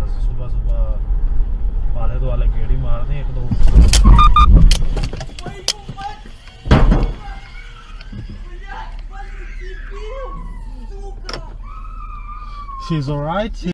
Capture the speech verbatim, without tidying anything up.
बस सुबह सुबह वाले तो वाले गेड़ी मारनी एक दो। She's alright.